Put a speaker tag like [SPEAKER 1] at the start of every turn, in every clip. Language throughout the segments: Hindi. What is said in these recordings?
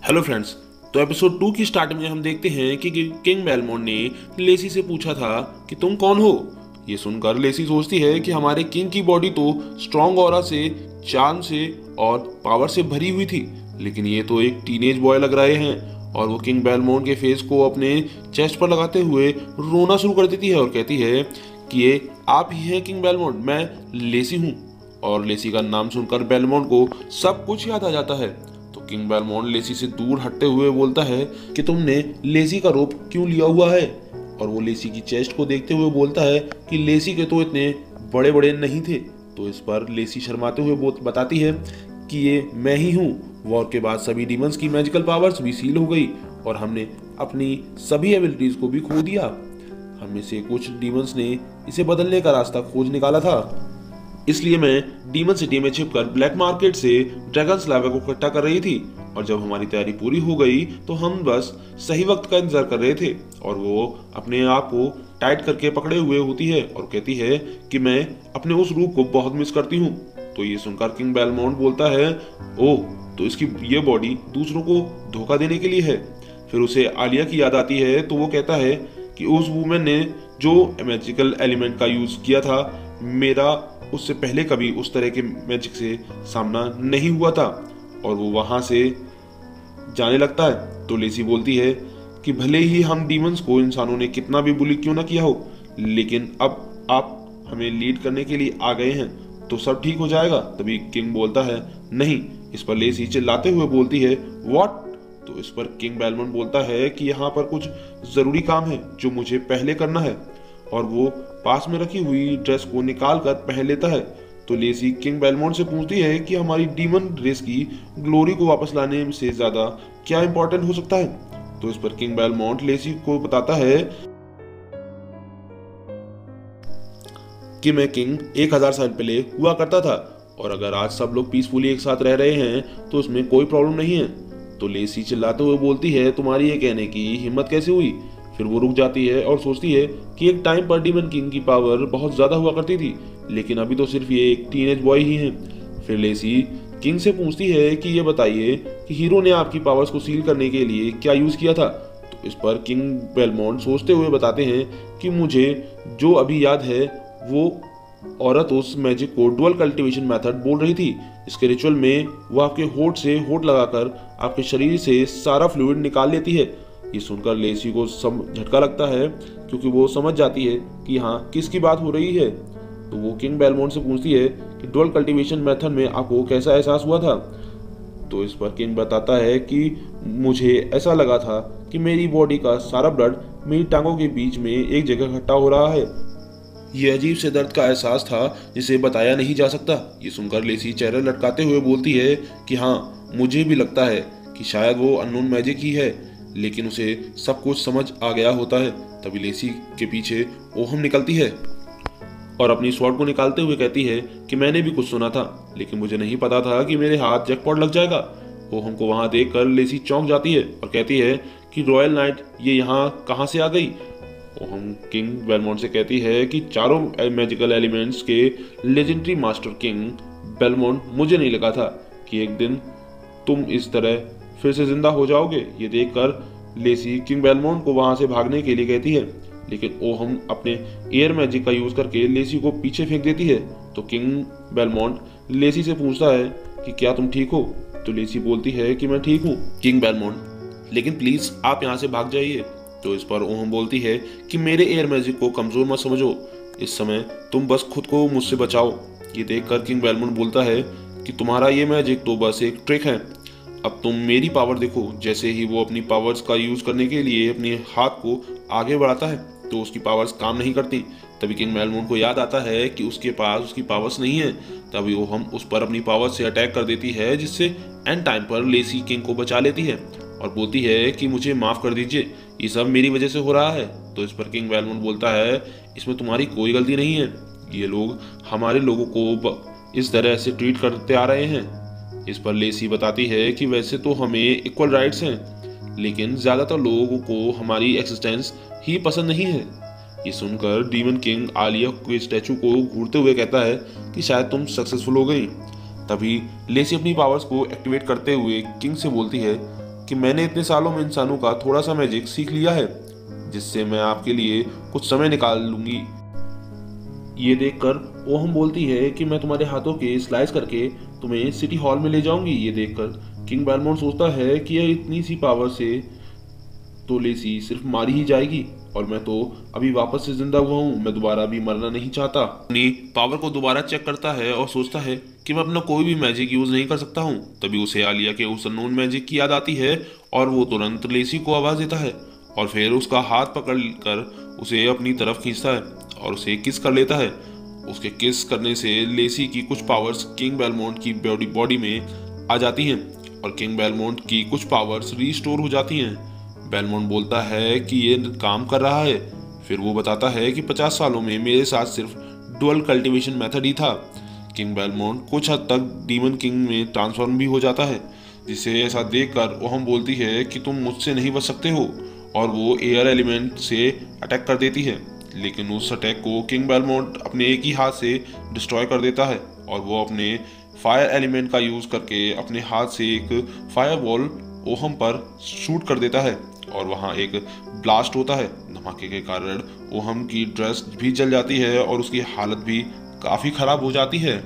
[SPEAKER 1] Hello friends. तो एपिसोड 2 की स्टार्टिंग में हम देखते हैं कि किंग बेलमोंट ने लेसी से पूछा था कि तुम कौन हो। ये सुनकर लेसी सोचती है कि हमारे किंग की बॉडी तो स्ट्रॉन्ग ऑरा से, चार्म से और पावर से भरी हुई थी, लेकिन ये तो एक टीनेज बॉय लग रहे हैं। और वो किंग बेलमोंट के फेस को अपने चेस्ट पर लगाते हुए रोना शुरू कर देती है और कहती है कि ये आप ही हैं किंग बेलमोंट, मैं लेसी हूँ। और लेसी का नाम सुनकर बेलमोंट को सब कुछ याद आ जाता है। तो किंग बेलमोंट लेसी से दूर हटते हुए बोलता है कि तुमने लेसी का रूप क्यों लिया हुआ है। और वो लेसी की चेस्ट को देखते हुए बोलता है कि लेसी के तो इतने बड़े बड़े नहीं थे। तो इस पर लेसी शर्माते हुए बताती है कि ये मैं ही हूँ। वॉर के बाद सभी डीमंस की मैजिकल पावर्स भी सील हो गई और हमने अपनी सभी एबिलिटीज को भी खो दिया। हम में से कुछ डीमंस ने इसे बदलने का रास्ता खोज निकाला था, इसलिए मैं डीमन सिटी में छिपकर ब्लैक मार्केट से ड्रैगन्स लावा को इकट्ठा कर रही थी। और जब हमारी तैयारी पूरी हो गई तो हम बस सही वक्त का इंतजार कर रहे थे। और वो अपने आप को टाइट करके पकड़े हुए होती है और कहती है कि मैं अपने उस रूप को बहुत मिस करती हूँ। तो ये सुनकर किंग बेलमोंट बोलता है, ओह, तो इसकी ये बॉडी दूसरों को धोखा देने के लिए है। फिर उसे आलिया की याद आती है तो वो कहता है कि उस वुमेन ने जो मैजिकल एलिमेंट का यूज किया था, मेरा उससे पहले कभी उस तरह के मैजिक से सामना नहीं हुआ था। और वो वहां से जाने लगता है। तो लेसी बोलती है कि भले ही हम डीमंस को इंसानों ने कितना भी बुली क्यों ना किया हो, लेकिन अब आप हमें लीड करने के लिए आ गए हैं तो सब ठीक हो जाएगा। तभी किंग बोलता है, नहीं। इस पर लेसी चिल्लाते हुए बोलती है, व्हाट। तो इस पर किंग बेलमोंट बोलता है कि यहाँ पर कुछ जरूरी काम है जो मुझे पहले करना है। और वो पास में रखी हुई ड्रेस को निकाल कर पहन लेता है। तो लेसी किंग बेलमोंट से पूछती है कि हमारी डीमन रेस की ग्लोरी को वापस लाने से ज्यादा क्या इंपॉर्टेंट हो सकता है। तो इस पर किंग बेलमोंट लेसी को बताता है कि मैं किंग 1000 साल पहले हुआ करता था और अगर आज सब लोग पीसफुली एक साथ रह रहे हैं तो उसमें कोई प्रॉब्लम नहीं है। तो लेसी चिल्लाते हुए बोलती है, तुम्हारी ये कहने की हिम्मत कैसे हुई। फिर वो रुक जाती है और सोचती है कि एक टाइम पर डीमन किंग की पावर बहुत ज्यादा हुआ करती थी, लेकिन अभी तो सिर्फ ये एक टीनेज बॉय ही है। फिर लेसी किंग से पूछती है कि ये बताइए कि हीरो ने आपकी पावर्स को सील करने के लिए क्या यूज किया था। तो इस पर किंग बेलमोंट सोचते हुए बताते हैं कि मुझे जो अभी याद है, वो औरत उस मैजिक को डुअल कल्टीवेशन मेथड बोल रही थी। इसके रिचुअल में वो आपके होठ से होठ लगाकर आपके शरीर से सारा फ्लूइड निकाल लेती है। ये सुनकर लेसी को झटका लगता है क्योंकि वो समझ जाती है कि हाँ, किसकी बात हो रही है। तो वो किंग बेलमोंट से पूछती है कि डुअल कल्टीवेशन मेथड में आपको कैसा एहसास हुआ था। तो इस पर किंग बताता है कि मुझे ऐसा लगा था कि मेरी बॉडी का सारा ब्लड मेरी टांगों के बीच में एक जगह इकट्ठा हो रहा है। ये अजीब से दर्द का एहसास था जिसे बताया नहीं जा सकता। ये सुनकर लेसी चेहरा लटकाते हुए बोलती है कि हाँ, मुझे भी लगता है कि शायद वो अननोन मैजिक ही है, लेकिन उसे सब कुछ समझ आ गया होता है। तभी लेसी के पीछे ओहम निकलती है और अपनी स्वॉर्ड को निकालते हुए कहती है कि मैंने भी कुछ सुना था, लेकिन मुझे नहीं पता था कि मेरे हाथ जैकपॉट लग जाएगा। ओहम को वहां देखकर लेसी चौंक जाती है और कहती है कि रॉयल नाइट ये यहाँ कहाँ से आ गई। ओहम किंग बेलमोंट से कहती है कि चारों मैजिकल एलिमेंट्स के लेजेंडरी मास्टर किंग बेलमोंट, मुझे नहीं लगा था कि एक दिन तुम इस तरह फिर से जिंदा हो जाओगे। ये देखकर लेसी किंग बेलमोंट को वहां से भागने के लिए कहती है, लेकिन ओहम अपने एयर मैजिक का यूज करके लेसी को पीछे फेंक देती है। तो किंग बेलमोंट लेसी से पूछता है कि क्या तुम ठीक हो। तो लेसी बोलती है कि मैं ठीक हूँ किंग बेलमोंट, लेकिन प्लीज आप यहाँ से भाग जाइए। तो इस पर ओहम बोलती है कि मेरे एयर मैजिक को कमजोर मत समझो, इस समय तुम बस खुद को मुझसे बचाओ। ये देखकर किंग बेलमोंट बोलता है कि तुम्हारा ये मैजिक तो बस एक ट्रिक है, अब तुम मेरी पावर देखो। जैसे ही वो अपनी पावर्स का यूज करने के लिए अपने हाथ को आगे बढ़ाता है तो उसकी पावर्स काम नहीं करती। तभी किंग बेलमोंट को याद आता है कि उसके पास उसकी पावर्स नहीं है। तभी वो हम उस पर अपनी पावर से अटैक कर देती है, जिससे एंड टाइम पर लेसी किंग को बचा लेती है और बोलती है कि मुझे माफ कर दीजिए, ये सब मेरी वजह से हो रहा है। तो इस पर किंग बेलमोंट बोलता है, इसमें तुम्हारी कोई गलती नहीं है, ये लोग हमारे लोगों को इस तरह से ट्रीट करते आ रहे हैं। इस पर लेसी बताती है कि वैसे तो हमें इक्वल राइट्स हैं, लेकिन ज्यादातर लोगों को हमारी एक्सिस्टेंस ही पसंद नहीं है। ये सुनकर डीमन किंग आलिया के स्टैचू को घूरते हुए कहता है कि शायद तुम सक्सेसफुल हो गई। तभी लेसी अपनी पावर्स को एक्टिवेट करते हुए किंग से बोलती है, कि मैंने इतने सालों में इंसानों का थोड़ा सा मैजिक सीख लिया है, जिससे मैं आपके लिए कुछ समय निकाल लूंगी। ये देखकर ओहम बोलती है कि मैं तुम्हारे हाथों के स्लाइस करके तुम्हें सिटी हॉल में ले जाऊंगी। ये देखकर किंग बेलमोंट सोचता है कि यह इतनी सी पावर से तो लेसी सिर्फ मारी ही जाएगी, और मैं तो अभी वापस से जिंदा हुआ हूँ, मैं दोबारा भी मरना नहीं चाहता। अपनी पावर को दोबारा चेक करता है और सोचता है कि मैं अपना कोई भी मैजिक यूज नहीं कर सकता हूँ। तभी उसे आलिया के उस अननोन मैजिक की याद आती है और वो तुरंत लेसी को आवाज देता है और फिर उसका हाथ पकड़ कर उसे अपनी तरफ खींचता है और उसे किस कर लेता है। उसके किस करने से लेसी की कुछ पावर्स किंग बेलमोंट की बॉडी में आ जाती हैं और किंग बेलमोंट की कुछ पावर्स रीस्टोर हो जाती हैं। बेलमोंट बोलता है कि ये काम कर रहा है। फिर वो बताता है कि 50 सालों में मेरे साथ सिर्फ डुअल कल्टीवेशन मेथड ही था। किंग बेलमोंट कुछ हद तक डीमन किंग में ट्रांसफॉर्म भी हो जाता है, जिसे ऐसा देखकर ओहम बोलती है कि तुम मुझसे नहीं बच सकते हो, और वो एयर एलिमेंट से अटैक कर देती है। लेकिन उस अटैक को किंग बेलमोंट अपने एक ही हाथ से डिस्ट्रॉय कर देता है और वो अपने फायर एलिमेंट का यूज करके अपने हाथ से एक फायर वॉल ओहम पर शूट कर देता है और वहाँ एक ब्लास्ट होता है। धमाके के कारण ओहम की ड्रेस भी जल जाती है और उसकी हालत भी काफ़ी ख़राब हो जाती है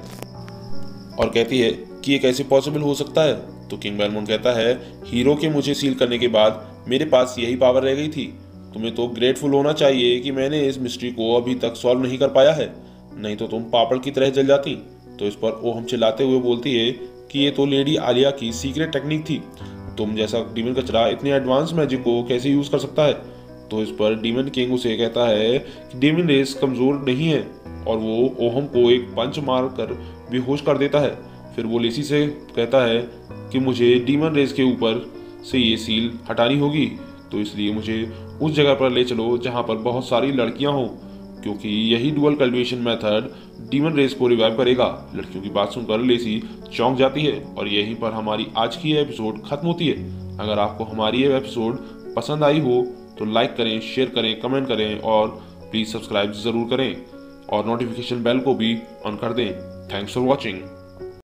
[SPEAKER 1] और कहती है कि ये कैसे पॉसिबल हो सकता है। तो किंग बेलमोंट कहता है, हीरो के मुझे सील करने के बाद मेरे पास यही पावर रह गई थी। तुम्हें तो ग्रेटफुल होना चाहिए कि मैंने इस मिस्ट्री को अभी तक सॉल्व नहीं कर पाया है, नहीं तो तुम पापड़ की तरह जल जाती। तो इस पर ओहम चिल्लाते हुए बोलती है कि ये तो लेडी आलिया की सीक्रेट टेक्निक थी, तुम जैसा डीमन कचरा इतने एडवांस मैजिक को कैसे यूज कर सकता है। तो इस पर डीमन किंग उसे कहता है कि डीमन रेस कमजोर नहीं है और वो ओहम को एक पंच मार कर बेहोश कर देता है। फिर वो लेसी से कहता है कि मुझे डीमन रेस के ऊपर से ये सील हटानी होगी, तो इसलिए मुझे उस जगह पर ले चलो जहाँ पर बहुत सारी लड़कियाँ हों, क्योंकि यही dual cultivation method demon race को रिवाइव करेगा। लड़कियों की बात सुनकर लेसी चौंक जाती है और यहीं पर हमारी आज की ये एपिसोड खत्म होती है। अगर आपको हमारी ये एपिसोड पसंद आई हो तो लाइक करें, शेयर करें, कमेंट करें और प्लीज़ सब्सक्राइब ज़रूर करें और नोटिफिकेशन बेल को भी ऑन कर दें। Thanks for watching.